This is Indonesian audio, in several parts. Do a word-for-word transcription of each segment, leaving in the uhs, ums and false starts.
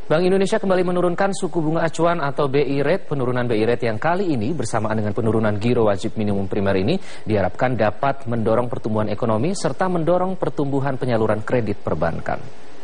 Bank Indonesia kembali menurunkan suku bunga acuan atau B I rate. Penurunan B I rate yang kali ini bersamaan dengan penurunan giro wajib minimum primer ini diharapkan dapat mendorong pertumbuhan ekonomi serta mendorong pertumbuhan penyaluran kredit perbankan.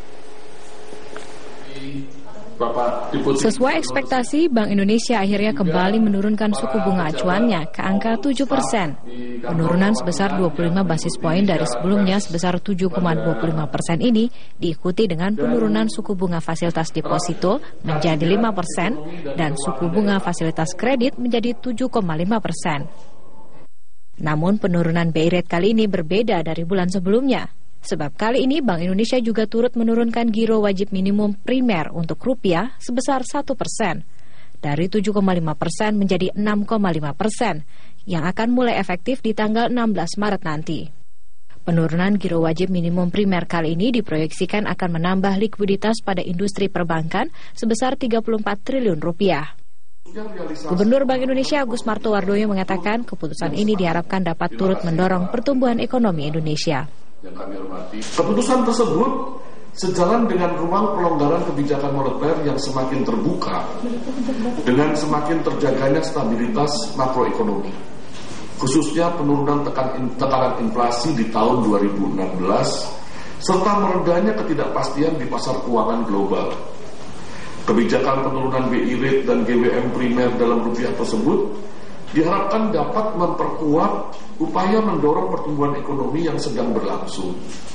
Sesuai ekspektasi, Bank Indonesia akhirnya kembali menurunkan suku bunga acuannya ke angka tujuh persen. Penurunan sebesar dua puluh lima basis poin dari sebelumnya sebesar tujuh koma dua puluh lima persen ini diikuti dengan penurunan suku bunga fasilitas deposito menjadi lima persen dan suku bunga fasilitas kredit menjadi tujuh koma lima persen. Namun penurunan B I rate kali ini berbeda dari bulan sebelumnya. Sebab kali ini Bank Indonesia juga turut menurunkan giro wajib minimum primer untuk rupiah sebesar satu persen. Dari tujuh koma lima persen menjadi enam koma lima persen yang akan mulai efektif di tanggal enam belas Maret nanti. Penurunan giro wajib minimum primer kali ini diproyeksikan akan menambah likuiditas pada industri perbankan sebesar tiga puluh empat triliun rupiah. Gubernur Bank Indonesia Agus Martowardoyo mengatakan keputusan ini diharapkan dapat turut mendorong pertumbuhan ekonomi Indonesia. Yang kami hormati. Keputusan tersebut sejalan dengan ruang pelonggaran kebijakan moneter yang semakin terbuka dengan semakin terjaganya stabilitas makroekonomi, khususnya penurunan tekan, tekanan inflasi di tahun dua ribu enam belas serta meredanya ketidakpastian di pasar keuangan global. Kebijakan penurunan B I rate dan G W M primer dalam rupiah tersebut diharapkan dapat memperkuat upaya mendorong pertumbuhan ekonomi yang sedang berlangsung.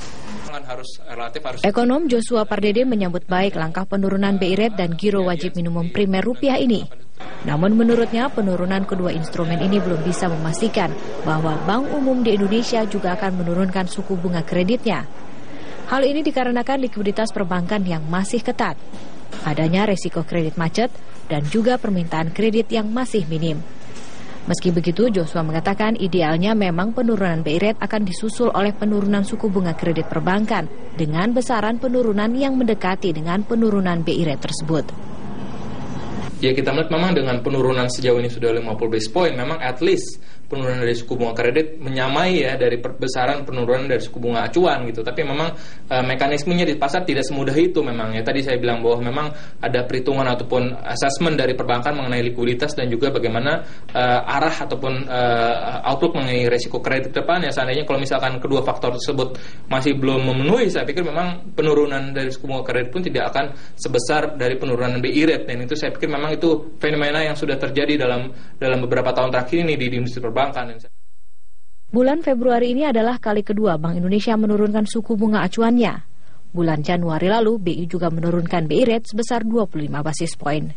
Ekonom Joshua Pardede menyambut baik langkah penurunan B I rate dan giro wajib minimum primer rupiah ini. Namun menurutnya penurunan kedua instrumen ini belum bisa memastikan bahwa Bank Umum di Indonesia juga akan menurunkan suku bunga kreditnya. Hal ini dikarenakan likuiditas perbankan yang masih ketat, adanya resiko kredit macet, dan juga permintaan kredit yang masih minim. Meski begitu, Joshua mengatakan idealnya memang penurunan B I rate akan disusul oleh penurunan suku bunga kredit perbankan dengan besaran penurunan yang mendekati dengan penurunan B I rate tersebut. Ya, kita melihat memang dengan penurunan sejauh ini sudah lima puluh basis point, memang at least penurunan dari suku bunga kredit menyamai ya dari besaran penurunan dari suku bunga acuan gitu. Tapi memang e, mekanismenya di pasar tidak semudah itu memang ya. Tadi saya bilang bahwa memang ada perhitungan ataupun asesmen dari perbankan mengenai likuiditas dan juga bagaimana e, arah ataupun e, outlook mengenai resiko kredit depan ya. Seandainya kalau misalkan kedua faktor tersebut masih belum memenuhi, saya pikir memang penurunan dari suku bunga kredit pun tidak akan sebesar dari penurunan B I rate. Dan itu saya pikir memang itu fenomena yang sudah terjadi dalam dalam beberapa tahun terakhir ini di, di industri perbankan. Bulan Februari ini adalah kali kedua Bank Indonesia menurunkan suku bunga acuannya. Bulan Januari lalu B I juga menurunkan B I rate sebesar dua puluh lima basis poin.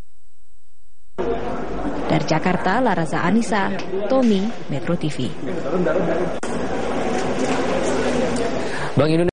Dari Jakarta, Laraza Anissa, Tommy, Metro T V. Bank Indonesia